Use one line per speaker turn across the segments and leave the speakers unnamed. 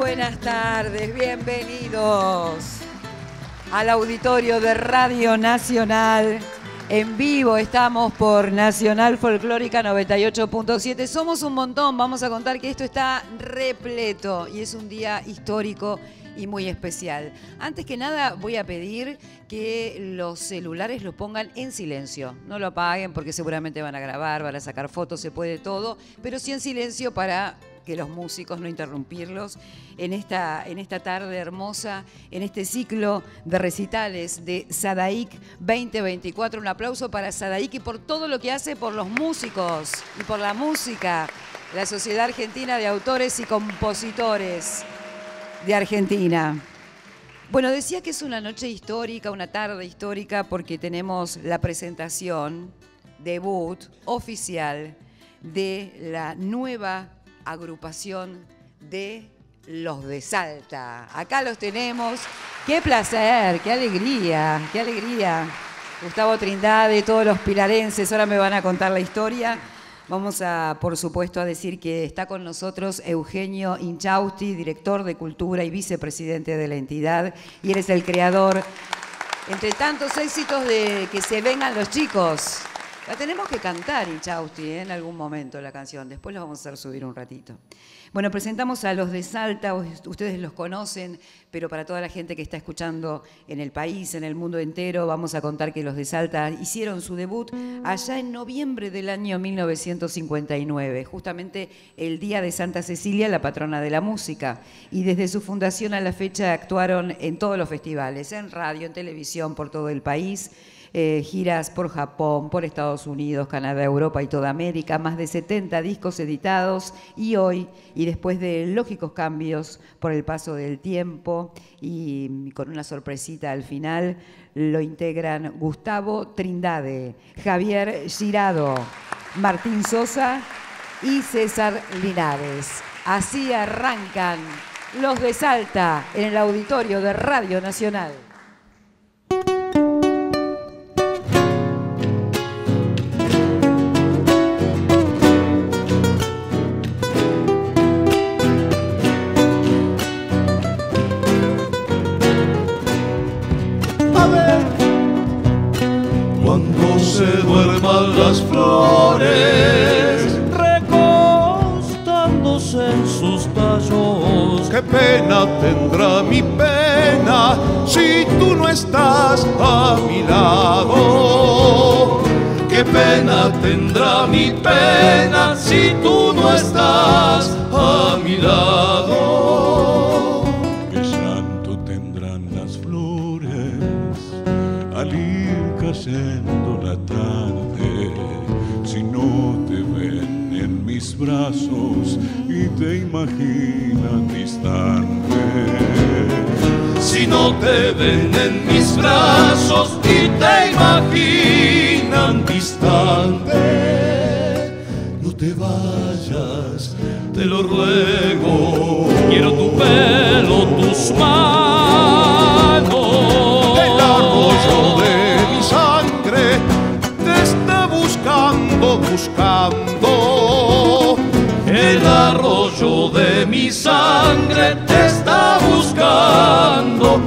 buenas tardes, bienvenidos al auditorio de Radio Nacional. En vivo estamos por Nacional Folclórica 98.7. Somos un montón, vamos a contar que esto está repleto y es un día histórico y muy especial. Antes que nada voy a pedir que los celulares lo pongan en silencio. No lo apaguen porque seguramente van a grabar, van a sacar fotos, se puede todo, pero sí en silencio para que los músicos no interrumpirlos en esta tarde hermosa, en este ciclo de recitales de Sadaik 2024. Un aplauso para Sadaik y por todo lo que hace por los músicos y por la música, la Sociedad Argentina de Autores y Compositores de Argentina. Bueno, decía que es una noche histórica, una tarde histórica, porque tenemos la presentación, debut oficial de la nueva agrupación de Los de Salta. Acá los tenemos. ¡Qué placer! ¡Qué alegría! ¡Qué alegría! Gustavo Trindade, todos los pilarenses, ahora me van a contar la historia. Vamos a, por supuesto, a decir que está con nosotros Eugenio Inchausti, director de Cultura y vicepresidente de la entidad, y eres el creador, entre tantos éxitos, de Que se vengan los chicos. La tenemos que cantar, Inchausti, en algún momento la canción. Después la vamos a hacer subir un ratito. Bueno, presentamos a Los de Salta. Ustedes los conocen, pero para toda la gente que está escuchando en el país, en el mundo entero, vamos a contar que Los de Salta hicieron su debut allá en noviembre del año 1959, justamente el día de Santa Cecilia, la patrona de la música. Y desde su fundación a la fecha actuaron en todos los festivales, en radio, en televisión, por todo el país. Giras por Japón, por Estados Unidos, Canadá, Europa y toda América, más de 70 discos editados, y hoy, y después de lógicos cambios por el paso del tiempo y con una sorpresita al final, lo integran Gustavo Trindade, Javier Girado, Martín Sosa y César Linares. Así arrancan Los de Salta en el auditorio de Radio Nacional.
Se duerman las flores recostándose en sus tallos. Qué pena tendrá mi pena si tú no estás a mi lado. Qué pena tendrá mi pena si tú no estás a mi lado. Qué llanto tendrán las flores al ir cayendo la tarde, si no te ven en mis brazos y te imaginan distante. Si no te ven en mis brazos y te imaginan distante, no te vayas, te lo ruego. Quiero tu pelo, tus manos, el arroyo de mi sangre te está buscando. El arroyo de mi sangre te está buscando.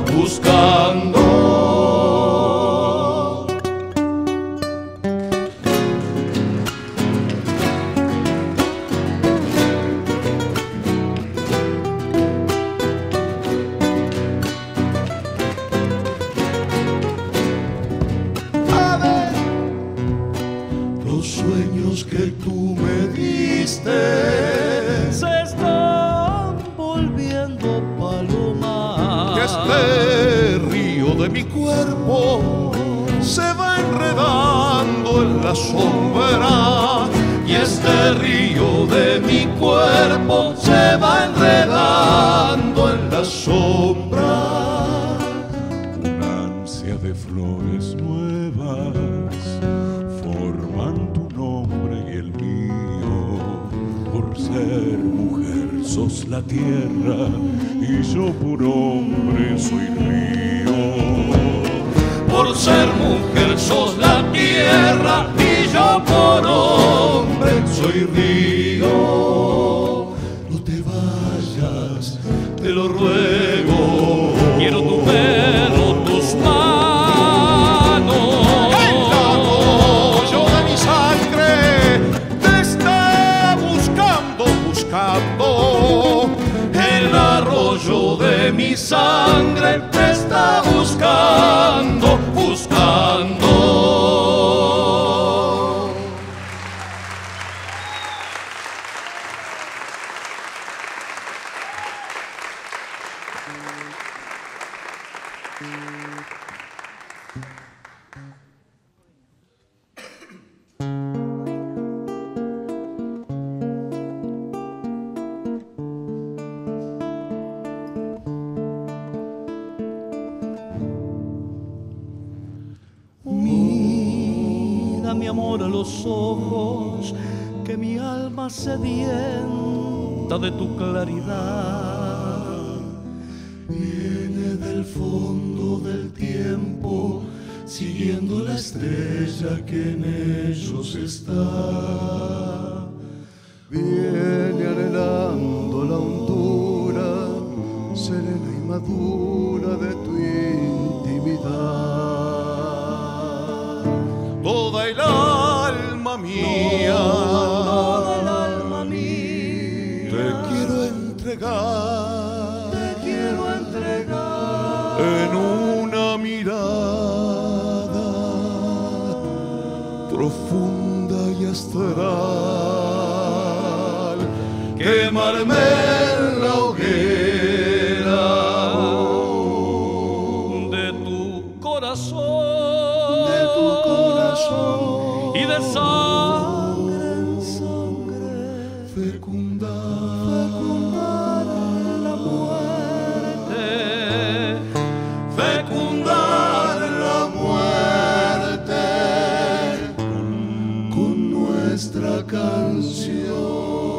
Los sueños que tú me diste se están volviendo palomas. Y este río de mi cuerpo se va enredando en la sombra. Y este río de mi cuerpo se va enredando en la sombra. Una ansia de flores nuevas forman tu nombre y el mío. Por ser mujer sos la tierra y yo por hombre soy río. Por ser mujer sos la tierra y yo por hombre soy río. No te vayas, te lo mi sangre te está buscando, buscando.
Mira, mi amor, a los ojos, que mi alma sedienta de tu claridad. Viene del fondo del tiempo, siguiendo la estrella que en ellos está.
Viene anhelando la hondura serena y madura de tu intimidad. Toda el alma mía,
Toda el alma mía,
te quiero entregar,
te quiero entregar
en una mirada profunda y astral, quemarme en la hoguera
de tu corazón, y de sangre en sangre fecundar la muerte,
fecundar la muerte con nuestra canción.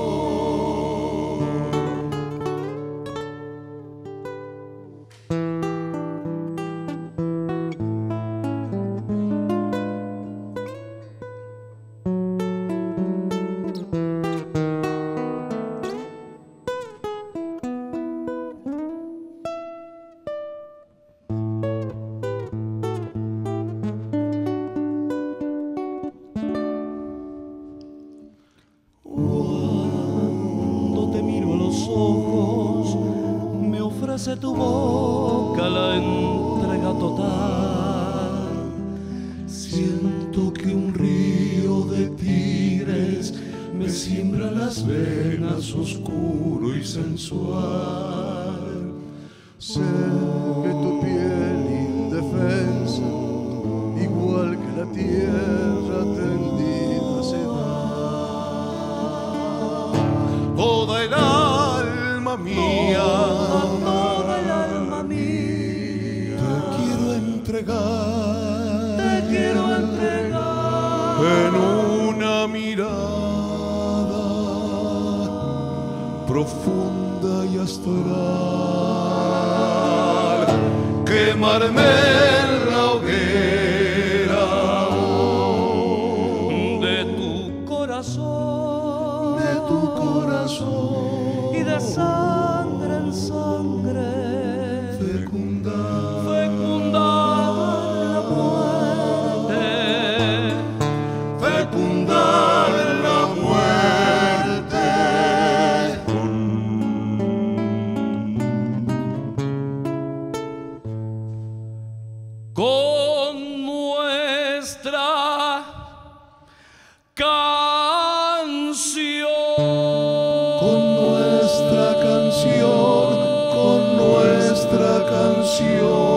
Cuando te miro a los ojos, me ofrece tu boca la entrega total. Siento que un río de tigres me siembra las venas oscuro y sensual.
Sé que tu piel indefensa, igual que la tierra tendida se da. Toda el alma mía,
Toda el alma mía,
te quiero entregar,
te quiero entregar
en una mirada profunda y astral, quemarme en la hoguera
de tu corazón, y de sangre en sangre fecundar la muerte,
fecundar la muerte
con nuestra canción.
con nuestra canción, con nuestra canción.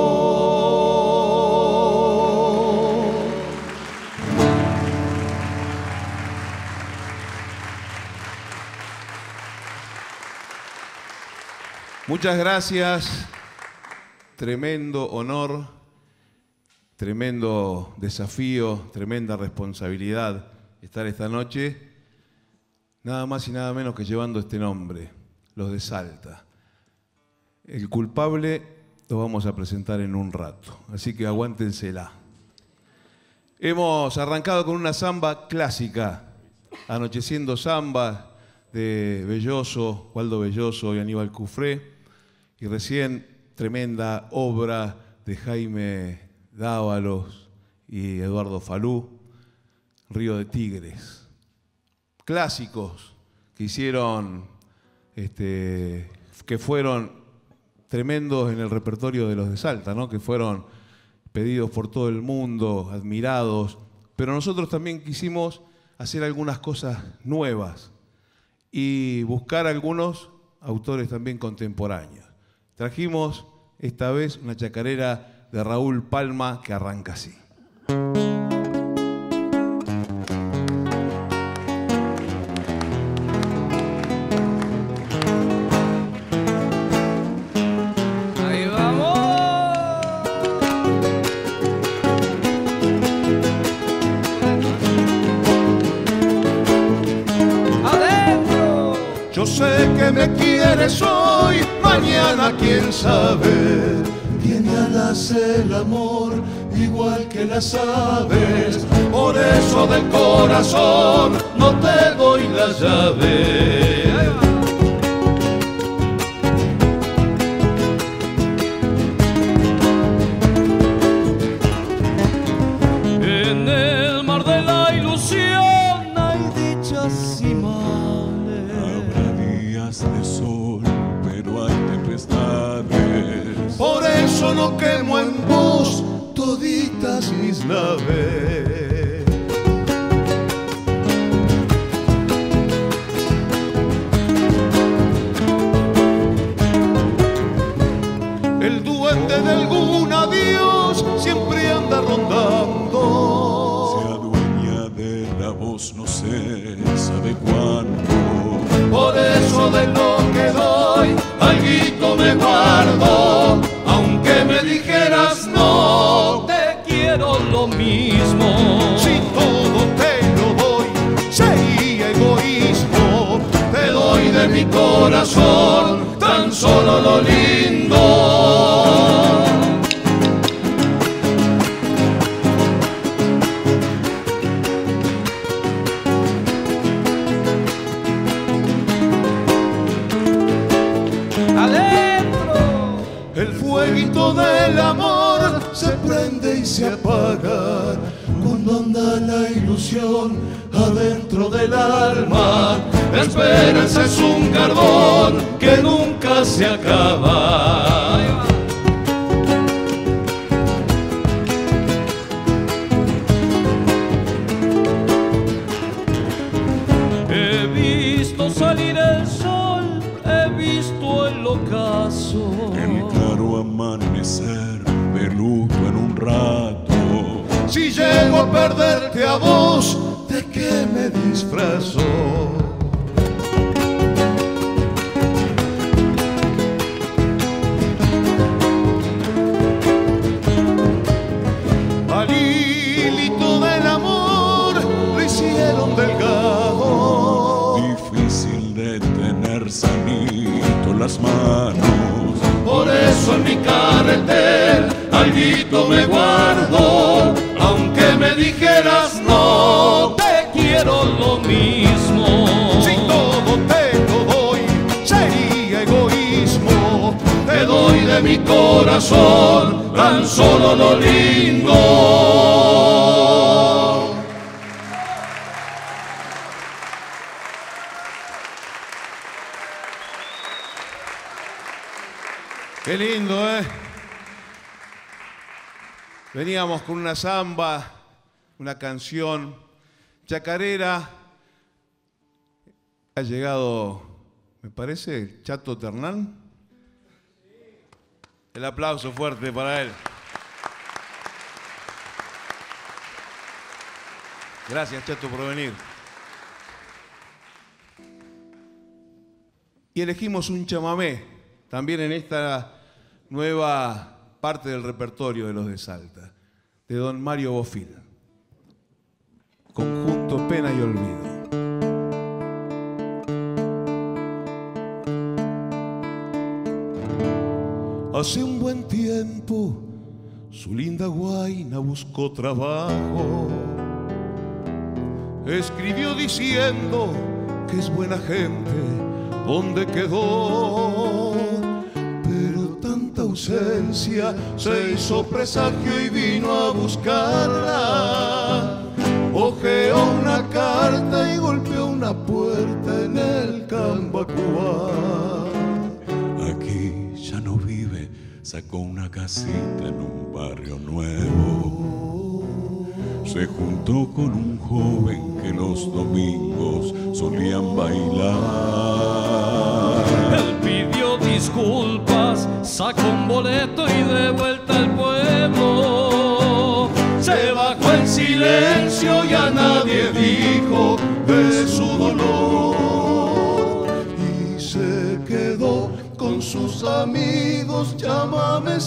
Muchas gracias, tremendo honor, tremendo desafío, tremenda responsabilidad estar esta noche, nada más y nada menos que llevando este nombre, Los de Salta. El culpable lo vamos a presentar en un rato, así que aguántensela. Hemos arrancado con una samba clásica, Anocheciendo Samba, de Belloso, Waldo Belloso y Aníbal Cufré, y recién tremenda obra de Jaime Dávalos y Eduardo Falú, Río de Tigres. Clásicos que hicieron, que fueron tremendos en el repertorio de los de Salta, ¿no? Que fueron pedidos por todo el mundo, admirados, pero nosotros también quisimos hacer algunas cosas nuevas y buscar algunos autores también contemporáneos. Trajimos esta vez una chacarera de Raúl Palma que arranca así. Sé que me quieres hoy, mañana quién sabe. Tiene alas el amor, igual que las aves. Por eso del corazón no te doy la llave.
En el mar de la ilusión hay dichas y males.
De sol, pero hay tempestades.
Por eso no quemo en vos toditas mis naves. El duende de algún adiós siempre anda rondando.
Se adueña de la voz, no sé, sabe cuándo.
Por eso de lo que doy, alguito me guardo. Aunque me dijeras no,
te quiero lo mismo.
si todo te lo doy, sería egoísmo. Te doy de mi corazón tan solo lo lindo. El fueguito del amor se prende y se apaga cuando anda la ilusión adentro del alma. La esperanza es un carbón que nunca se acaba.
He visto salir el sol, he visto el ocaso.
El claro amanecer, peludo en un rato.
Si llego a perderte a vos, ¿de qué me disfrazo? Al hilito del amor lo hicieron delgado.
Difícil de tener sanito las manos.
Por eso en mi carretel alguito me guardo. Aunque me dijeras no,
Te quiero lo mismo.
si todo te lo doy, sería egoísmo. Te doy de mi corazón tan solo lo lindo. Qué lindo, ¿eh? Veníamos con una samba, una canción chacarera. Ha llegado, me parece, el Chato Ternán. El aplauso fuerte para él. Gracias, Chato, por venir. Y elegimos un chamamé, también en esta nueva parte del repertorio de los de Salta, de don Mario Bofill. Conjunto Pena y Olvido. Hace un buen tiempo su linda guaina buscó trabajo. Escribió diciendo que es buena gente donde quedó, pero tanta ausencia se hizo presagio y vino a buscarla. Ojeó una carta y golpeó una puerta en el Cambacuá.
Aquí ya no vive sacó una casita en un barrio nuevo. Se juntó con un joven que los domingos solían bailar.
Él pidió disculpas, sacó un boleto y de vuelta al pueblo. Se bajó el silencio y a nadie dijo de su dolor.
Y se quedó con sus amigos, llámame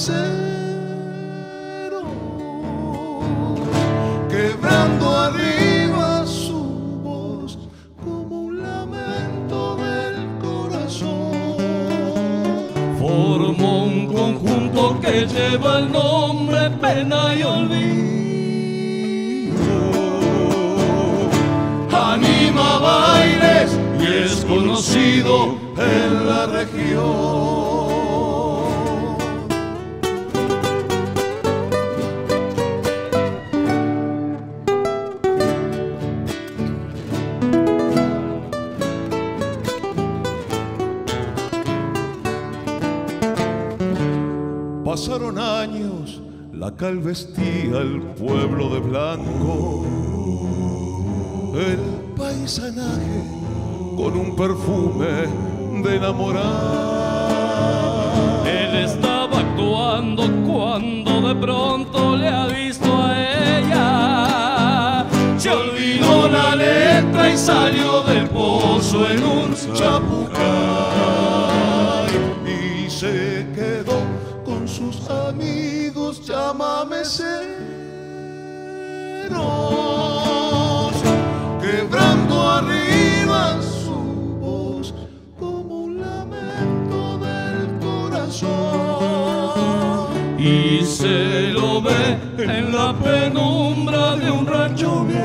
cero, quebrando arriba su voz como un lamento del corazón.
Formó un conjunto que lleva el nombre Pena y Olvido.
Anima bailes y es conocido en la región. Pasaron años, la cal vestía el pueblo de blanco. El paisanaje con un perfume de enamorar.
Él estaba actuando cuando de pronto le ha visto a ella. Se olvidó la letra y salió del pozo en un chapucay.
Y se quedó con sus amigos, llámame ceros, quebrando arriba su voz como un lamento del corazón.
Y se lo ve en la penumbra de un rancho viejo.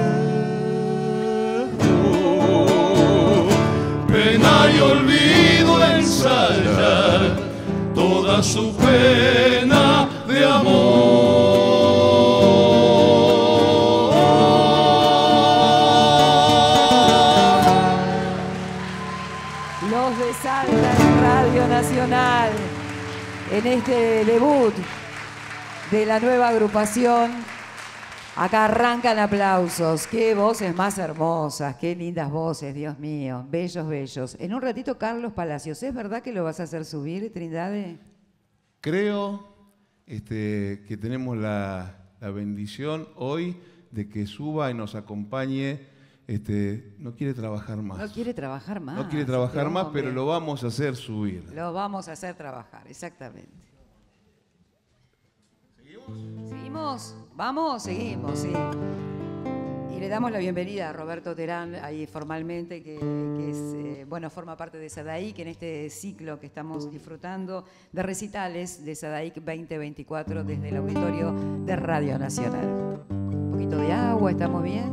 Pena y olvido ensayar toda su pena de amor.
Los de Salta en Radio Nacional, en este debut de la nueva agrupación. Acá arrancan aplausos. Qué voces más hermosas, qué lindas voces, Dios mío. Bellos, bellos. En un ratito, Carlos Palacios, ¿es verdad que lo vas a hacer subir, Trindade?
Creo que tenemos la bendición hoy de que suba y nos acompañe. No quiere trabajar más.
No quiere trabajar más.
No quiere trabajar más, pero
hombre.
lo vamos a hacer subir.
Lo vamos a hacer trabajar, exactamente. ¿Seguimos? ¿Vamos? Seguimos, sí. Y le damos la bienvenida a Roberto Terán, ahí formalmente, que es, forma parte de SADAIC en este ciclo que estamos disfrutando de recitales de SADAIC 2024 desde el auditorio de Radio Nacional. Un poquito de agua, ¿estamos bien?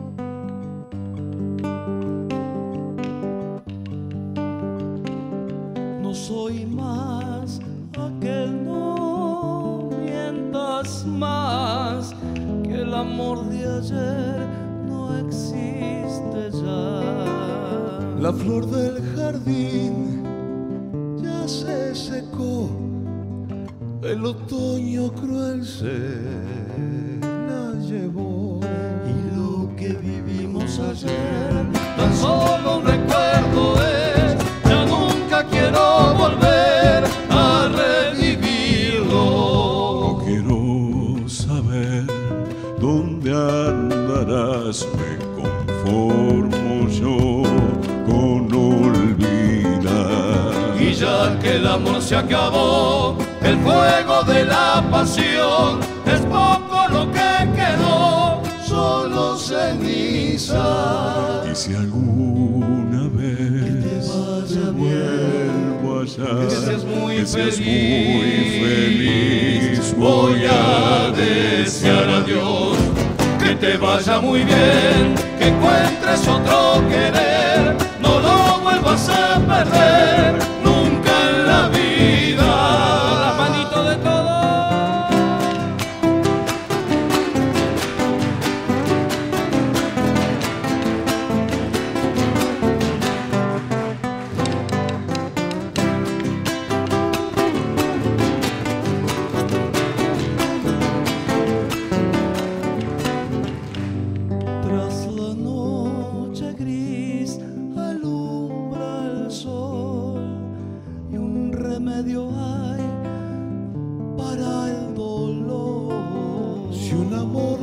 No soy más aquel, no mientas más, que el amor de ayer no existe ya.
La flor del jardín ya se secó, el otoño cruel se la llevó.
Y lo que vivimos ayer tan solo un recuerdo es. Ya nunca quiero volver a revivirlo.
No quiero saber dónde andarás, me conformo yo con olvidar.
Y ya que el amor se acabó, el fuego de la pasión es poco lo que quedó,
Solo ceniza.
Y si alguna vez vuelvo allá,
que seas muy
que seas
feliz,
muy feliz,
voy a desear a Dios que te vaya muy bien, que encuentres otro querer, no lo vuelvas a perder nunca en la vida. La manito de todos.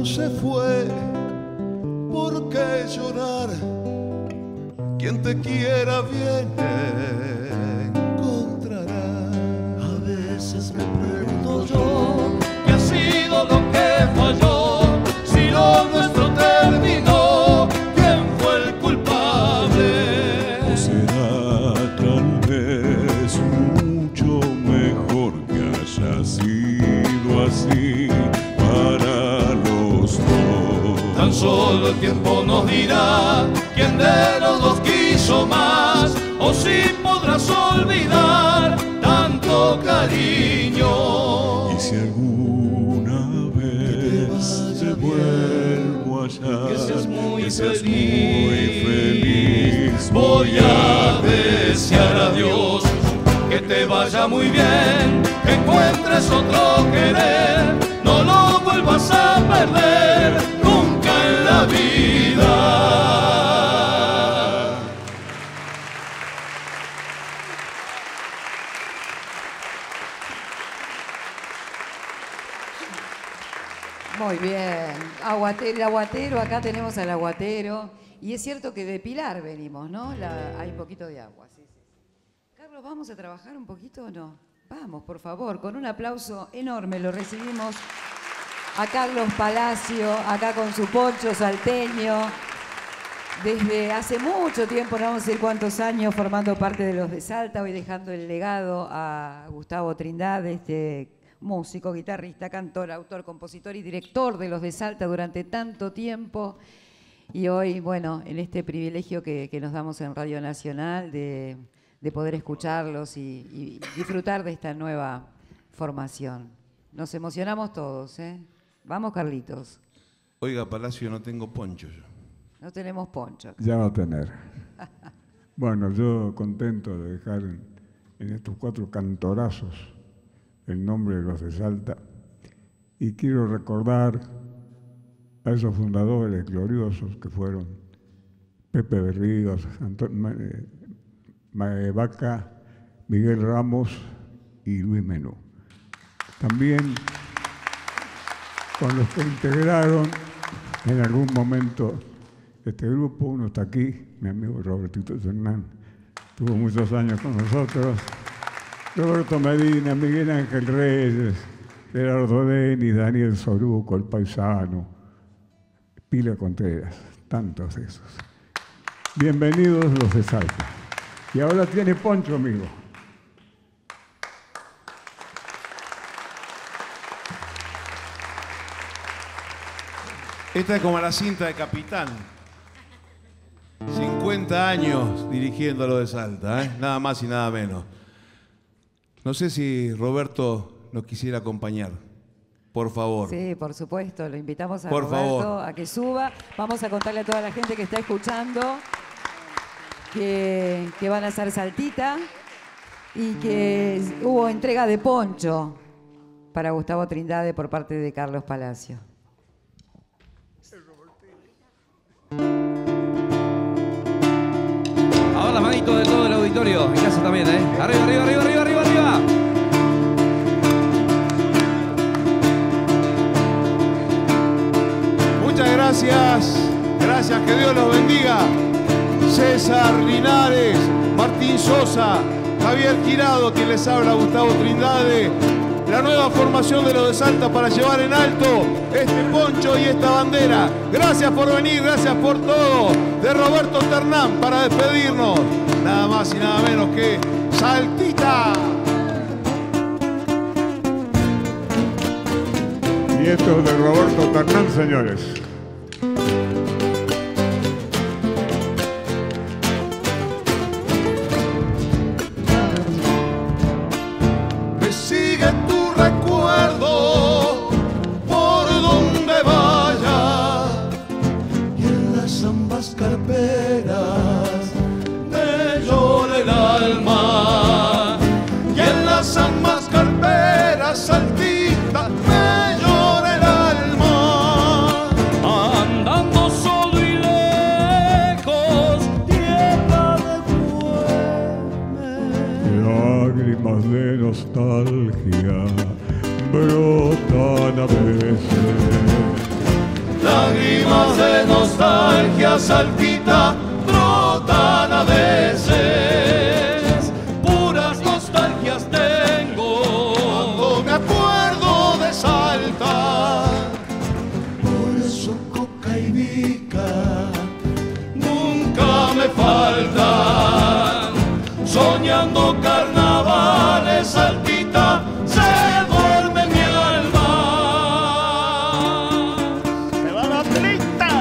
se fue, ¿por qué llorar? Quien te quiera bien encontrará.
A veces me pregunto yo, ¿qué ha sido lo que falló? Si lo nuestro terminó, ¿quién fue el culpable?
¿O será tal vez mucho mejor que haya sido así para los dos?
Tan solo el tiempo nos dirá quién de los dos quiso más, o si podrás olvidar tanto cariño.
Y si alguna vez te vuelvo a hallar,
que seas muy
feliz,
voy a desear a Dios que te vaya muy bien, que encuentres otro querer, no lo vuelvas a perder nunca en la vida.
Muy bien. El aguatero, acá tenemos al aguatero. Y es cierto que de Pilar venimos, ¿no? Hay un poquito de agua. Sí, sí. Carlos, ¿vamos a trabajar un poquito o no? Vamos, por favor, con un aplauso enorme lo recibimos a Carlos Palacio, acá con su poncho salteño. Desde hace mucho tiempo, no vamos a decir cuántos años, formando parte de los de Salta, hoy dejando el legado a Gustavo Trindade, músico, guitarrista, cantor, autor, compositor y director de los de Salta durante tanto tiempo. Y hoy, bueno, en este privilegio que nos damos en Radio Nacional de poder escucharlos y disfrutar de esta nueva formación. Nos emocionamos todos, ¿eh? Vamos, Carlitos.
Oiga, Palacio, no tengo poncho yo.
No tenemos poncho.
Ya va a tener. Bueno, yo contento de dejar en estos 4 cantorazos el nombre de los de Salta, y quiero recordar a esos fundadores gloriosos que fueron Pepe Berríos, Vaca, Miguel Ramos y Luis Menú. También con los que integraron en algún momento este grupo. Uno está aquí, mi amigo Robertito Hernán, tuvo muchos años con nosotros. Roberto Medina, Miguel Ángel Reyes, Gerardo Denis, Daniel Soruco, el paisano, Pila Contreras, tantos de esos. Bienvenidos los de Salta. Y ahora tiene poncho, amigo.
Esta es como la cinta de Capitán. 50 años dirigiendo lo de Salta, ¿eh? Nada más y nada menos. No sé si Roberto nos quisiera acompañar, por favor.
Sí, por supuesto, lo invitamos a
por
Roberto
favor.
a que suba. Vamos a contarle a toda la gente que está escuchando que van a hacer saltita y que hubo entrega de poncho para Gustavo Trindade por parte de Carlos Palacio.
Ahora las manitos de todo el auditorio, en casa también, ¿eh? Arriba, arriba, arriba, arriba, arriba, arriba.
Muchas gracias. Gracias, que Dios los bendiga. César Linares, Martín Sosa, Javier Girado, quien les habla, Gustavo Trindade. La nueva formación de los de Salta para llevar en alto este poncho y esta bandera. Gracias por venir, gracias por todo. De Roberto Ternán para despedirnos. Nada más y nada menos que Saltita.
Y esto es de Roberto Ternán, señores.
Me sigue tu recuerdo por donde vaya, y en las ambas carperas
Me llora el alma,
y en las ambas carperas Saltita me llora el alma.
andando solo y lejos, tierra de
Lágrimas de nostalgia brotan a veces
Saltita brotan a veces, puras nostalgias tengo
cuando me acuerdo de Salta. Por eso coca y bica
nunca me faltan. Soñando carnavales, Saltita, se duerme mi alma.
se va la trita.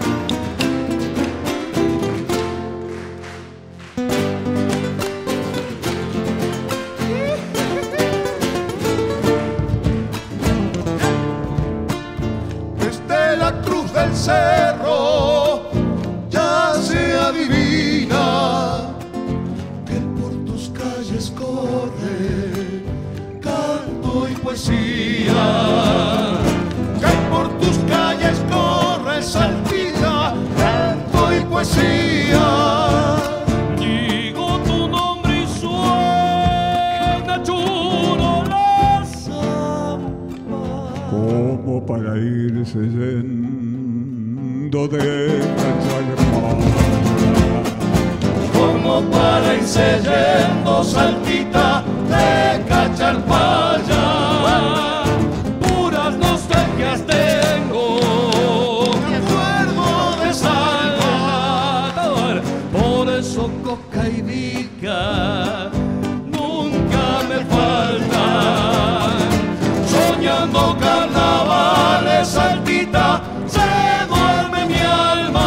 Desde la cruz del cerro ya se adivina que por tus calles corre canto y poesía. Que por tus calles corre Saltita, canto y poesía.
Digo tu nombre y suena churo la zamba.
Como para irse yendo de Cachalpaya.
Como para irse yendo Saltita de Cachalpaya. Puras nostalgias tengo, me acuerdo de Salvador. Por eso coca y bica nunca me faltan. Soñando carnavales, Saltita, se duerme mi alma.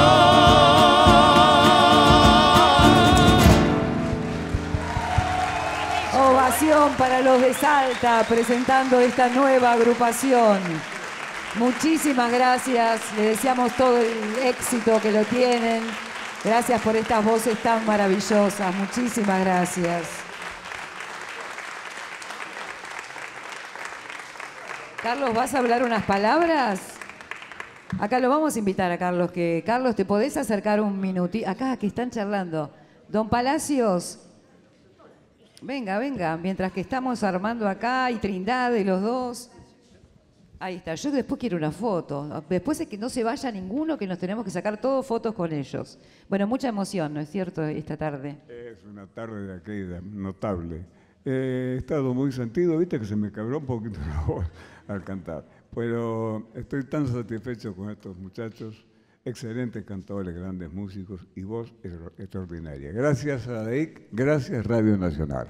Ovación para los de Salta presentando esta nueva agrupación. Muchísimas gracias, le deseamos todo el éxito que lo tienen. Gracias por estas voces tan maravillosas, muchísimas gracias. Carlos, ¿vas a hablar unas palabras? Acá lo vamos a invitar a Carlos, que Carlos, ¿te podés acercar un minutito? Acá, que están charlando. Don Palacios, venga, venga, mientras que estamos armando acá, y Trindade, los dos. Ahí está, yo después quiero una foto. Después de que no se vaya ninguno, que nos tenemos que sacar todos fotos con ellos. Bueno, mucha emoción, ¿no es cierto, esta tarde?
Es una tarde de aquella notable. He estado muy sentido, viste que se me quebró un poquito la voz al cantar. Pero estoy tan satisfecho con estos muchachos, excelentes cantadores, grandes músicos y voz extraordinaria. Gracias a DAIC, gracias Radio Nacional.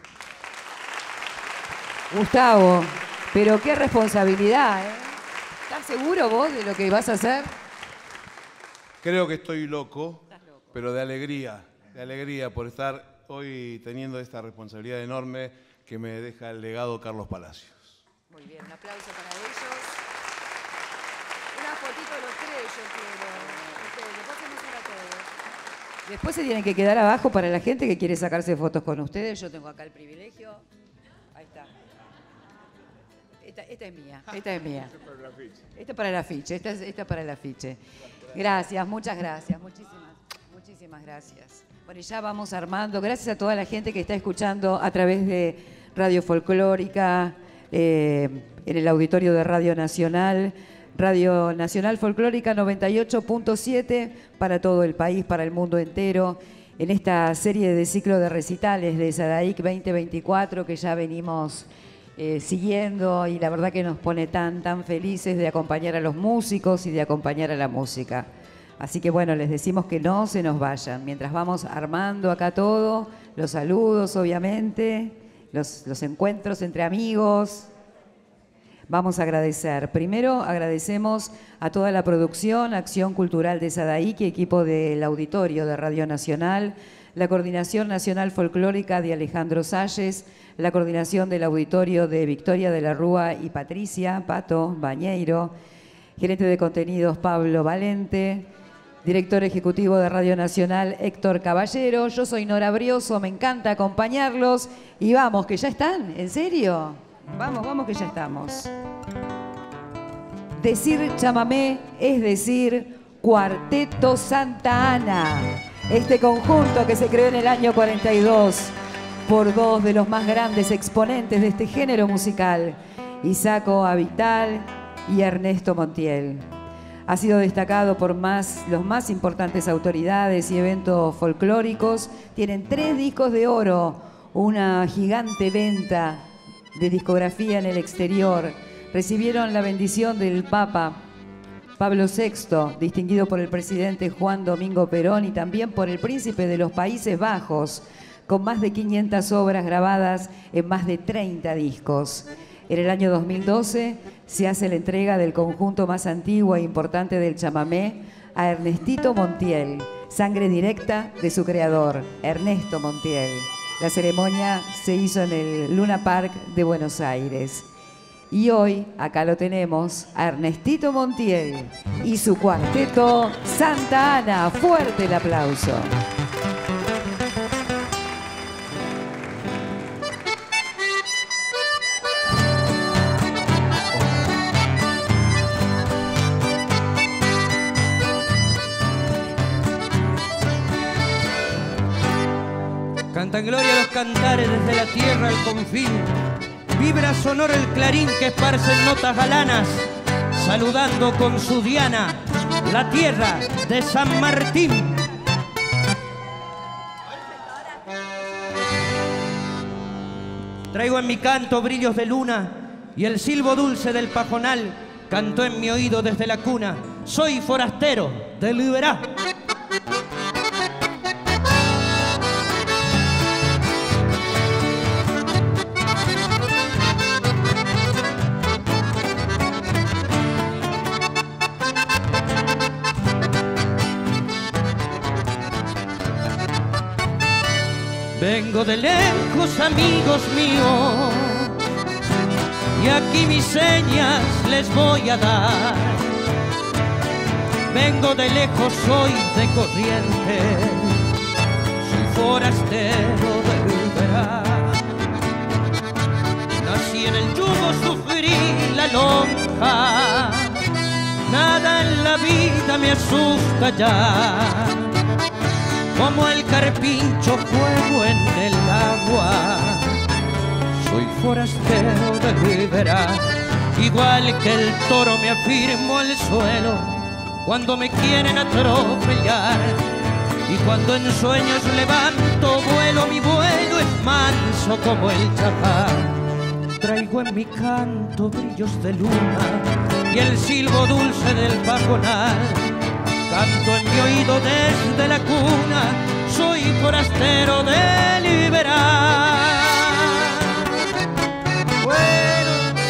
Gustavo, pero qué responsabilidad, ¿eh? ¿Estás seguro vos de lo que vas a hacer?
Creo que estoy loco, pero de alegría por estar hoy teniendo esta responsabilidad enorme que me deja el legado Carlos Palacios.
Muy bien, un aplauso para ellos. Una fotito de los tres, yo quiero. Después hacemos una todos. Después se tienen que quedar abajo para la gente que quiere sacarse fotos con ustedes. Yo tengo acá el privilegio. Ahí está. Esta es mía, esta es mía. Esta es para el afiche, esta es para el afiche. Gracias, muchas gracias, muchísimas gracias. Bueno, y ya vamos armando. Gracias a toda la gente que está escuchando a través de Radio Folclórica, en el auditorio de Radio Nacional Folclórica 98.7 para todo el país, para el mundo entero, en esta serie de ciclo de recitales de SADAIC 2024 que ya venimos siguiendo, y la verdad que nos pone tan felices de acompañar a los músicos y de acompañar a la música. Así que bueno, les decimos que no se nos vayan. Mientras vamos armando acá todo, los saludos obviamente, los encuentros entre amigos, vamos a agradecer. Primero agradecemos a toda la producción, Acción Cultural de SADAIC y equipo del auditorio de Radio Nacional, la Coordinación Nacional Folclórica de Alejandro Salles, la coordinación del auditorio de Victoria de la Rúa y Patricia Pato Bañeiro, gerente de contenidos Pablo Valente, director ejecutivo de Radio Nacional Héctor Caballero. Yo soy Nora Brioso, me encanta acompañarlos y vamos, que ya están, ¿en serio? Vamos que ya estamos. Decir chamamé es decir Cuarteto Santa Ana, este conjunto que se creó en el año 42 por dos de los más grandes exponentes de este género musical, Isaco Avital y Ernesto Montiel. Ha sido destacado por los más importantes autoridades y eventos folclóricos. Tienen 3 discos de oro, una gigante venta de discografía en el exterior. Recibieron la bendición del Papa Pablo VI, distinguido por el presidente Juan Domingo Perón y también por el príncipe de los Países Bajos, con más de 500 obras grabadas en más de 30 discos. En el año 2012 se hace la entrega del conjunto más antiguo e importante del chamamé a Ernestito Montiel, sangre directa de su creador, Ernesto Montiel. La ceremonia se hizo en el Luna Park de Buenos Aires. Y hoy acá lo tenemos a Ernestito Montiel y su cuarteto Santa Ana. Fuerte el aplauso.
Canta en gloria los cantares desde la tierra al confín. Vibra sonoro el clarín que esparce en notas galanas, saludando con su diana la tierra de San Martín. Traigo en mi canto brillos de luna y el silbo dulce del pajonal cantó en mi oído desde la cuna. Soy forastero del Iberá. Vengo de lejos, amigos míos, y aquí mis señas les voy a dar. Vengo de lejos, soy de Corrientes, soy forastero del Iberá. Nací en el yugo, sufrí la lonja, nada en la vida me asusta ya. Como el carpincho, fuego en el agua, soy forastero del Iberá. Igual que el toro me afirmo al suelo cuando me quieren atropellar. Y cuando en sueños levanto vuelo, mi vuelo es manso como el chapar. Traigo en mi canto brillos de luna y el silbo dulce del pajonal. Canto en mi oído desde la cuna, soy forastero del Iberá. Bueno.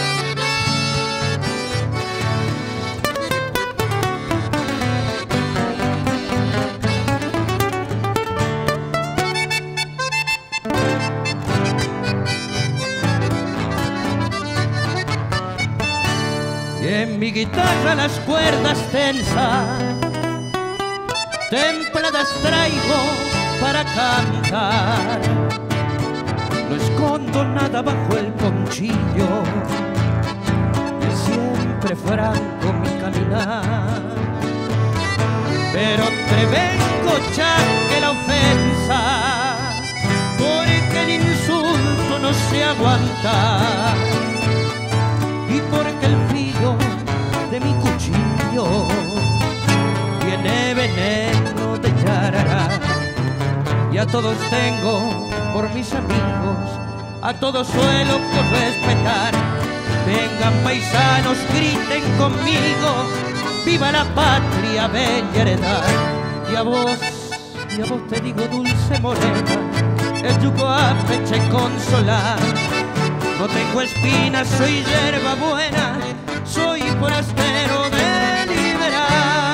Y en mi guitarra las cuerdas tensas, templadas traigo para cantar. No escondo nada bajo el ponchillo, es siempre franco mi caminar. Pero prevengo ya que la ofensa, porque el insulto no se aguanta. Y porque el filo de mi cuchillo tiene veneno de yarará. Y a todos tengo por mis amigos, a todos suelo por respetar. Vengan paisanos, griten conmigo, viva la patria, bella heredad. Y a vos te digo, dulce morena, el yugo a peche consolar. No tengo espinas, soy hierba buena, soy forastero del Iberá.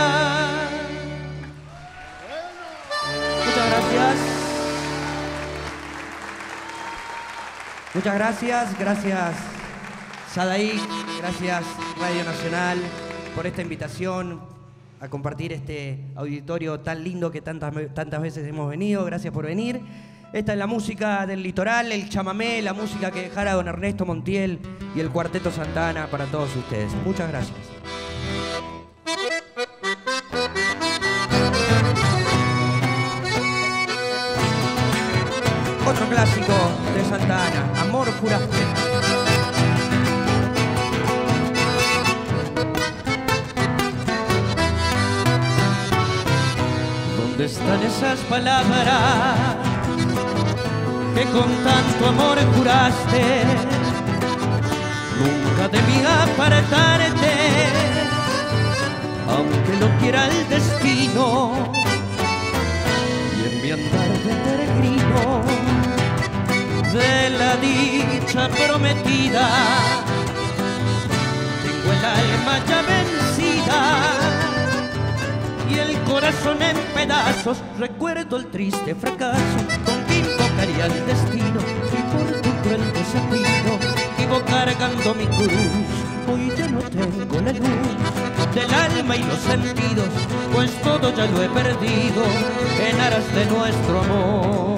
Muchas gracias. Muchas gracias, gracias Sadaí, gracias Radio Nacional por esta invitación a compartir este auditorio tan lindo que tantas veces hemos venido. Gracias por venir. Esta es la música del litoral, el chamamé, la música que dejara don Ernesto Montiel y el Cuarteto Santa Ana para todos ustedes. Muchas gracias. Otro clásico de Santa Ana, Amor Juraste. ¿Dónde están esas palabras que con tanto amor juraste? Nunca debí apartarte, aunque lo quiera el destino. Y en mi andar de peregrino de la dicha prometida, tengo el alma ya vencida y el corazón en pedazos. Recuerdo el triste fracaso con que invocaría el destino, y por tu cruel desafío vivo cargando mi cruz. Hoy ya no tengo la luz del alma y los sentidos, pues todo ya lo he perdido en aras de nuestro amor.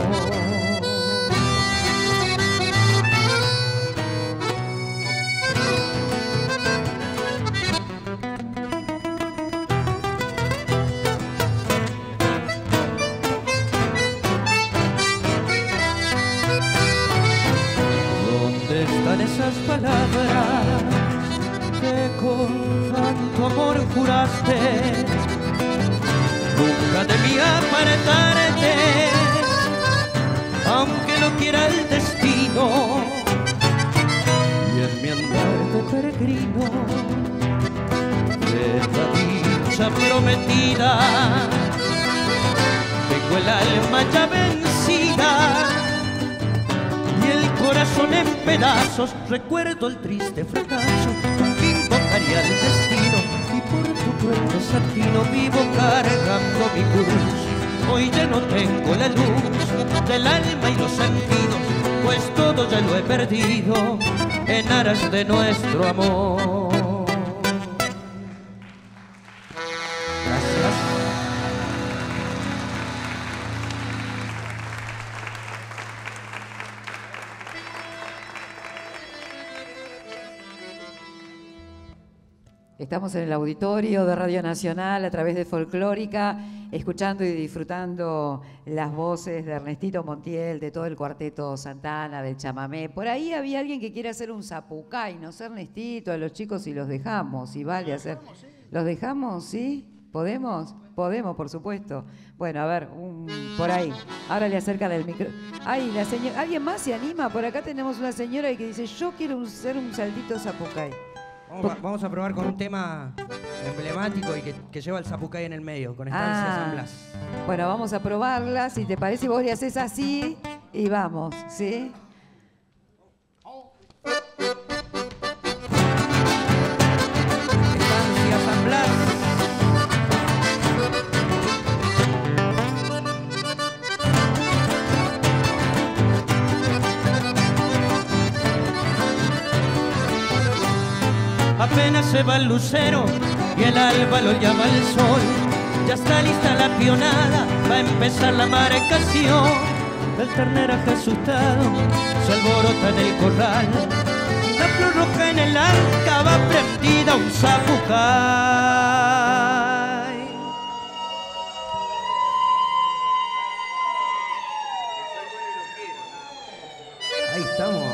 Esas palabras que con tanto amor juraste, nunca debí apartarte, aunque lo quiera el destino. Y en mi andar de peregrino de la dicha prometida, tengo el alma ya vencida y el corazón en pedazos. Recuerdo el triste fracaso con que invocaría el destino, y por tu cruel desatino vivo cargando mi cruz. Hoy ya no tengo la luz del alma y los sentidos, pues todo ya lo he perdido en aras de nuestro amor. Gracias.
Estamos en el auditorio de Radio Nacional a través de Folclórica, escuchando y disfrutando las voces de Ernestito Montiel, de todo el cuarteto Santana, del chamamé. Por ahí había alguien que quiere hacer un zapucay, no sé, Ernestito, a los chicos, y los dejamos, y vale hacer. ¿Los dejamos, sí? ¿Podemos? Podemos, por supuesto. Bueno, a ver, por ahí. Ahora le acercan el micro. Ay, la señora, ¿alguien más se anima? Por acá tenemos una señora que dice, yo quiero hacer un saltito zapucay.
Vamos a probar con un tema emblemático y que lleva el zapucay en el medio, con Estancia San Blas.
Bueno, vamos a probarla. Si te parece, vos le haces así y vamos, ¿sí?
Estancia San Blas.
Apenas se va el lucero y el alba lo llama el sol. Ya está lista la pionada, va a empezar la marcación. El terneraje asustado se alborota en el corral. La flor roja en el arca va prendida un zapucay.
Ahí estamos.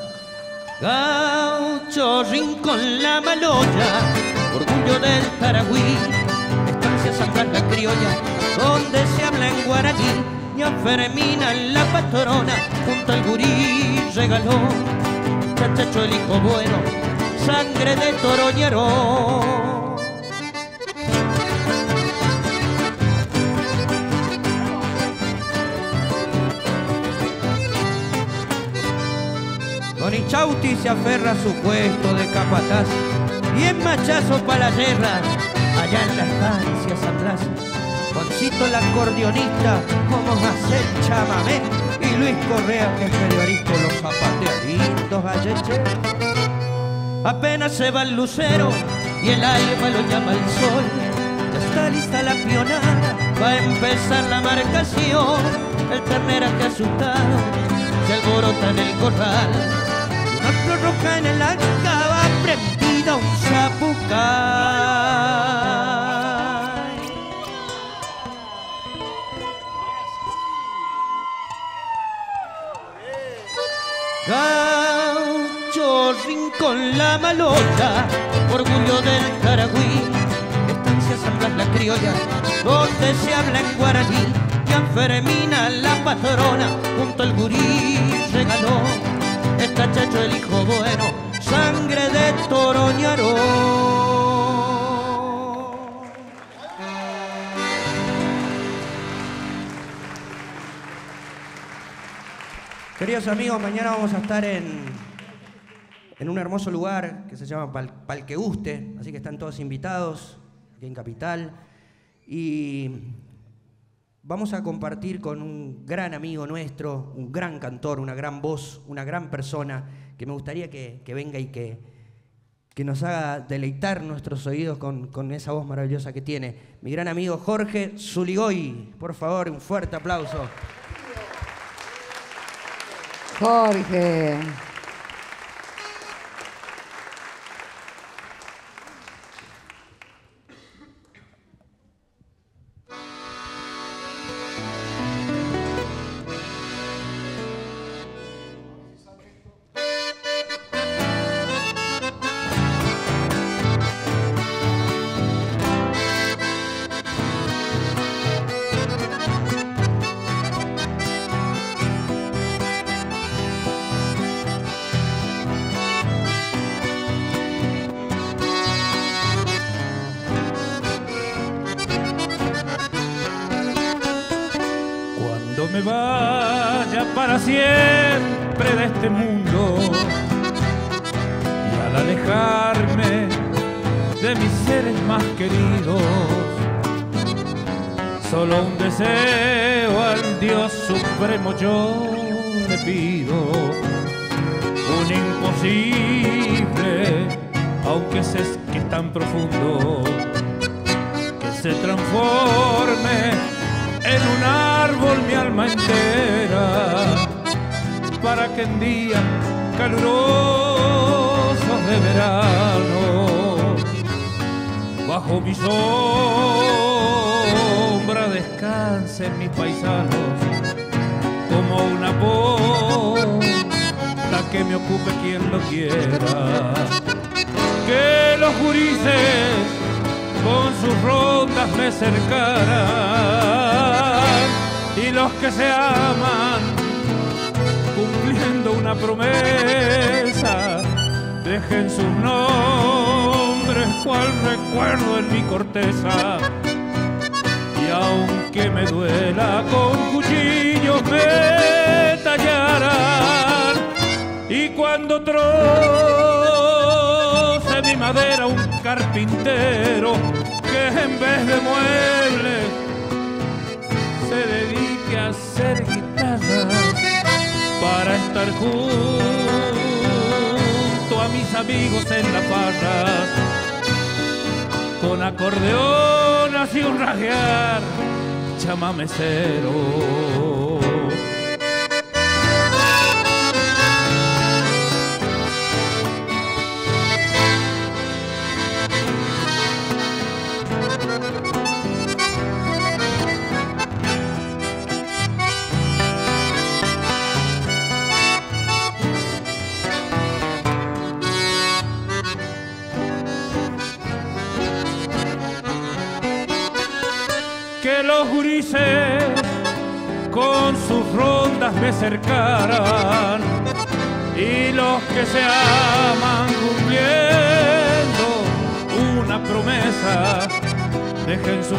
Gaucho Rincón La Maloya, orgullo del Taragüí, Estancia San Blas la criolla, donde se habla en guaraní. Ña Fermina la patrona, junto al gurí regaló, chachacho el hijo bueno, sangre de toroñero.
Don Ichauti se aferra a su puesto de capataz y en machazo para la guerra, allá en la Estancia San Blas. Juancito el acordeonista, como hace el chamamé, y Luis Correa, que es periodista, los zapateaditos ayeche.
Apenas se va el lucero y el alba lo llama el sol. Ya está lista la pionada, va a empezar la marcación. El terneraje asustado se alborota en el corral. Una flor roja en el arca va prendida un zapucay. Gaucho Rincón La Maloya, orgullo del Taragüí, Estancia San Blas la criolla, donde se habla en guaraní, y Anfermina, la patrona, junto al gurí regaló. Está Chacho el hijo bueno, sangre de Toroñaró. Queridos amigos, mañana vamos a estar en un hermoso lugar que se llama Pal que Guste, así que están todos invitados aquí en Capital. Y vamos a compartir con un gran amigo nuestro, un gran cantor, una gran voz, una gran persona, que me gustaría que venga y que nos haga deleitar nuestros oídos con esa voz maravillosa que tiene. Mi gran amigo Jorge Zuligoy. Por favor, un fuerte aplauso.
Jorge.
Me vaya para siempre de este mundo, y al alejarme de mis seres más queridos, solo un deseo al Dios supremo yo le pido, un imposible, aunque sé que es tan profundo, que se transforme en un árbol mi alma entera, para que en días calurosos de verano, bajo mi sombra descansen mis paisanos, como una posta que me ocupe quien lo quiera, que los gurises con sus rondas me cercaran, y los que se aman cumpliendo una promesa dejen sus nombres cual recuerdo en mi corteza, y aunque me duela con cuchillos me tallarán, y cuando troce mi madera un carpintero que en vez de muebles se dedique a hacer guitarras para estar junto a mis amigos en las barras, con acordeonas y un rasguear chamamecero. Que los gurises con sus rondas me cercaran, y los que se aman cumpliendo una promesa dejen sus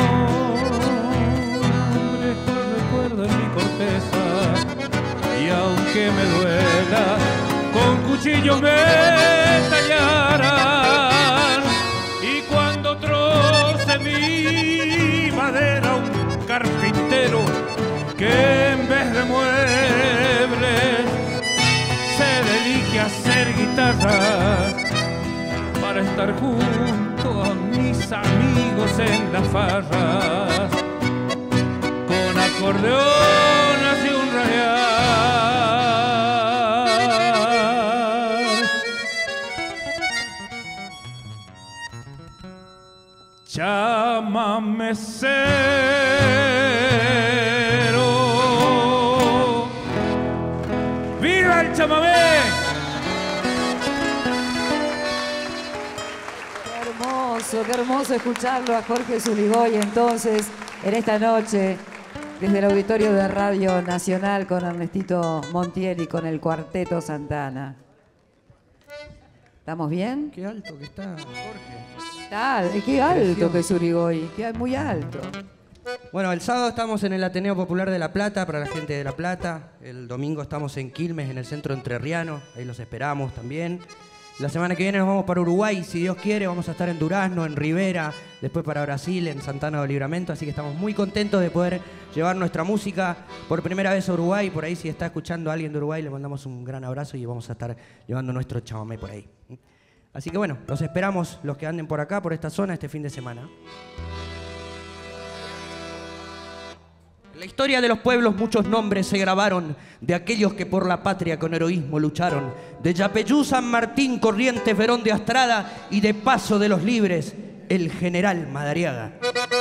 nombres con recuerdo en mi corteza, y aunque me duela con cuchillo me tallarán, y cuando troce mi madera un carpintero que en vez de muebles se dedique a hacer guitarras para estar junto a mis amigos en las farras, con acordeonas y un rayar. Chamamecero, ¡viva el chamamé!
¡Qué hermoso! qué hermoso escucharlo a Jorge Zuligoy entonces en esta noche desde el auditorio de Radio Nacional con Ernestito Montiel y con el Cuarteto Santana. ¿Estamos bien?
Qué alto que está, Jorge.
Qué alto que es Zuligoy, qué muy alto.
Bueno, el sábado estamos en el Ateneo Popular de La Plata, para la gente de La Plata. El domingo estamos en Quilmes, en el centro entrerriano. Ahí los esperamos también. La semana que viene nos vamos para Uruguay, si Dios quiere. Vamos a estar en Durazno, en Rivera, después para Brasil, en Santana do Livramento. Así que estamos muy contentos de poder llevar nuestra música por primera vez a Uruguay. Por ahí, si está escuchando a alguien de Uruguay, le mandamos un gran abrazo y vamos a estar llevando nuestro chamamé por ahí. Así que bueno, los esperamos, los que anden por acá, por esta zona, este fin de semana. En la historia de los pueblos muchos nombres se grabaron de aquellos que por la patria con heroísmo lucharon. De Yapeyú, San Martín, Corrientes, Verón de Astrada y de Paso de los Libres, el general Madariaga.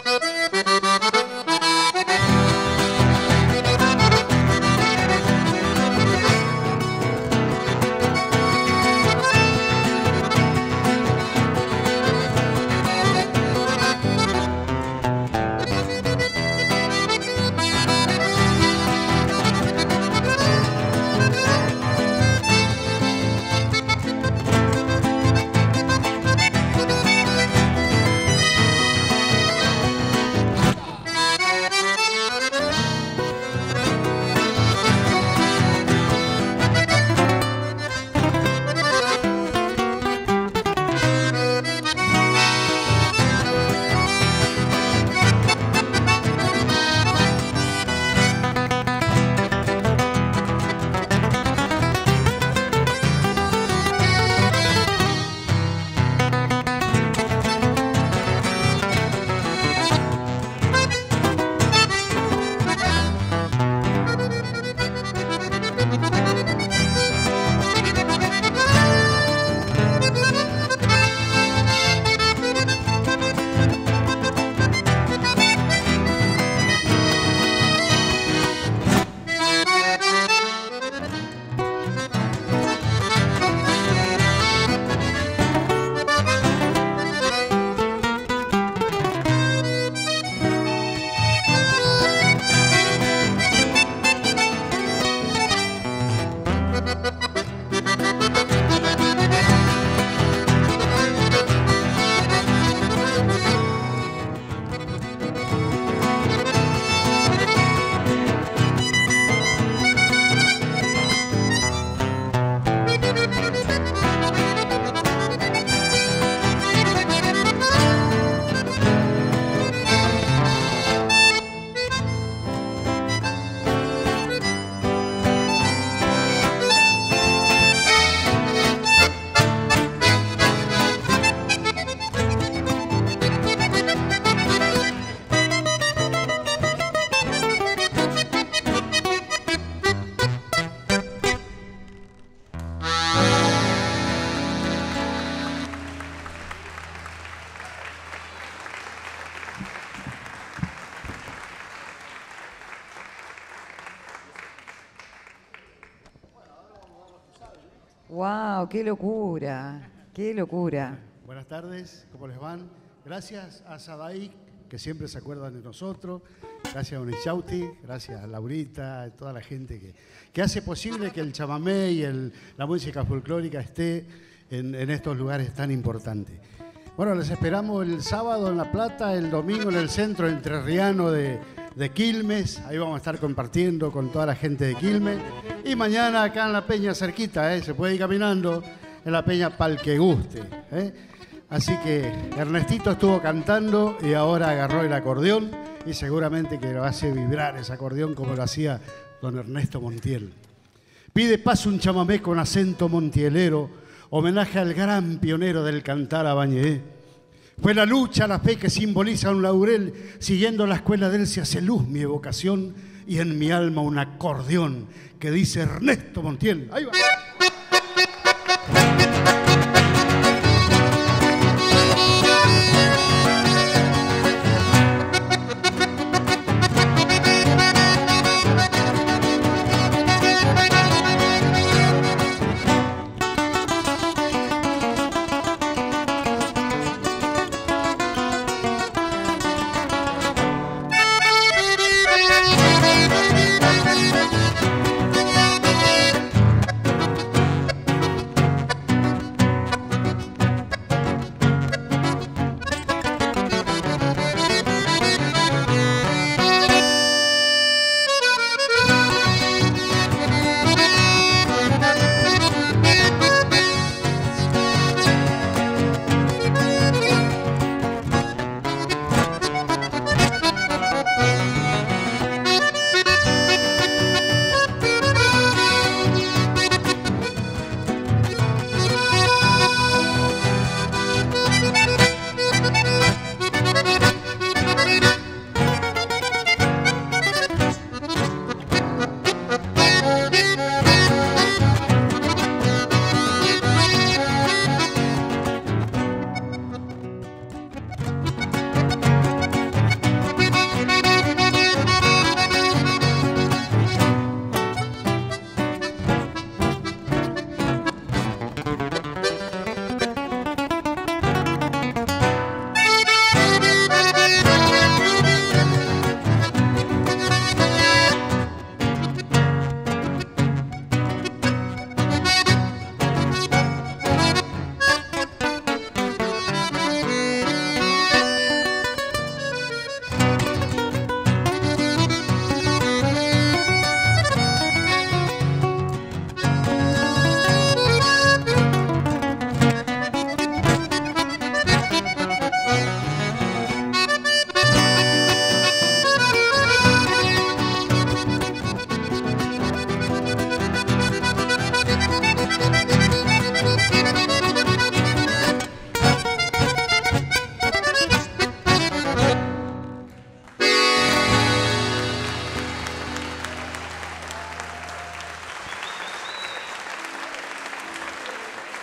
¡Wow! ¡Qué locura! ¡Qué locura!
Buenas tardes, ¿cómo les van? Gracias a Sadaí, que siempre se acuerdan de nosotros. Gracias a Unichauti, gracias a Laurita, a toda la gente que hace posible que el chamamé y la música folclórica esté en estos lugares tan importantes. Bueno, les esperamos el sábado en La Plata, el domingo en el centro entrerriano de Quilmes. Ahí vamos a estar compartiendo con toda la gente de Quilmes. Y mañana acá en la Peña cerquita, se puede ir caminando en la Peña pa'l que guste. Así que Ernestito estuvo cantando y ahora agarró el acordeón y seguramente que lo hace vibrar ese acordeón como lo hacía don Ernesto Montiel. Pide paso un chamamé con acento montielero, homenaje al gran pionero del cantar habañé. Fue la lucha, la fe que simboliza un laurel, siguiendo la escuela de él se hace luz mi evocación y en mi alma un acordeón que dice Ernesto Montiel. Ahí va.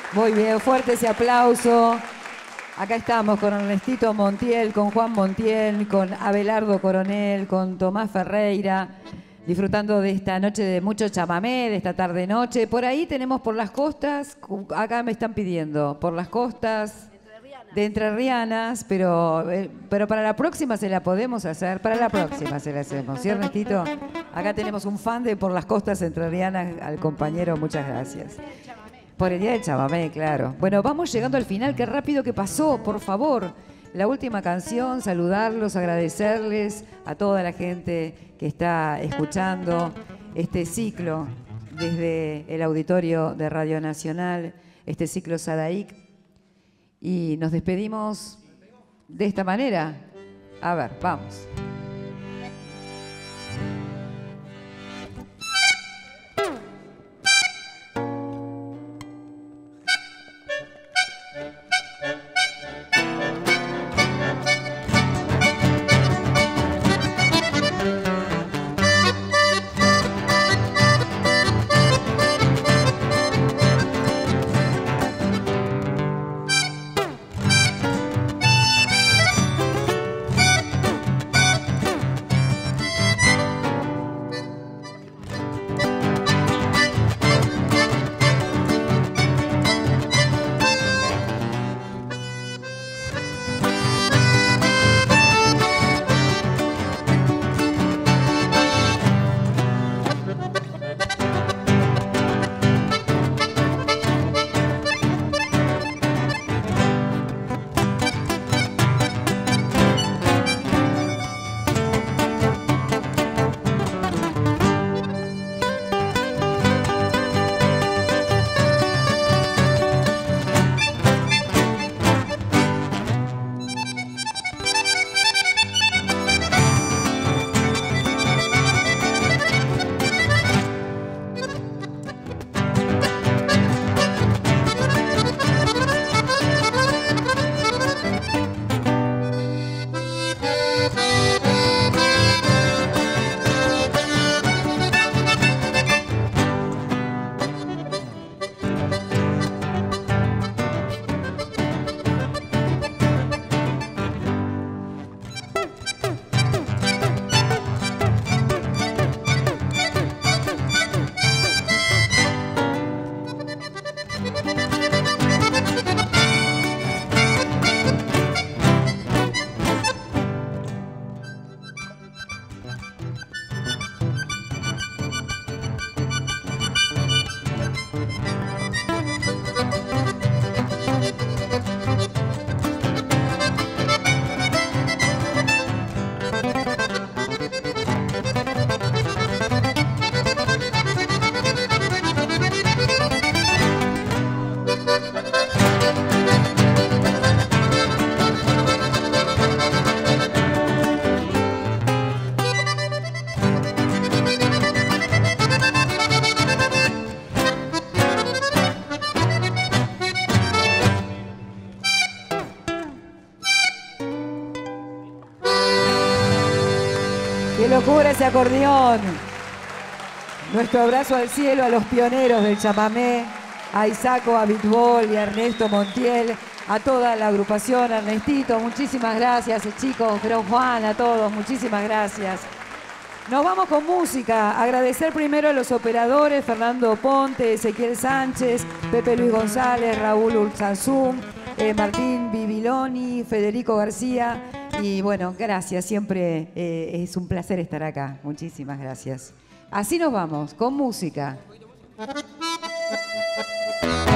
Muy bien, fuerte ese aplauso. Acá estamos con Ernestito Montiel, con Juan Montiel, con Abelardo Coronel, con Tomás Ferreira, disfrutando de esta noche de mucho chamamé, de esta tarde-noche. Por ahí tenemos por las costas, acá me están pidiendo, por las costas de Entrerrianas, pero para la próxima se la podemos hacer, para la próxima se la hacemos, ¿sí, Ernestito? Acá tenemos un fan de por las costas entrerrianas, al compañero, muchas gracias. Por el día del chamamé, claro. Bueno, vamos llegando al final, qué rápido que pasó, por favor. La última canción, saludarlos, agradecerles a toda la gente que está escuchando este ciclo desde el auditorio de Radio Nacional, este ciclo Sadaic. Y nos despedimos de esta manera. A ver, vamos. ¡Qué locura ese acordeón! Nuestro abrazo al cielo a los pioneros del chamamé, a Isaco, a Bitbol y a Ernesto Montiel, a toda la agrupación, a Ernestito, muchísimas gracias, chicos, pero Juan, a todos, muchísimas gracias. Nos vamos con música. Agradecer primero a los operadores, Fernando Ponte, Ezequiel Sánchez, Pepe Luis González, Raúl Ursanzum, Martín Bibiloni, Federico García. Y bueno, gracias, siempre es un placer estar acá. Muchísimas gracias. Así nos vamos, con música.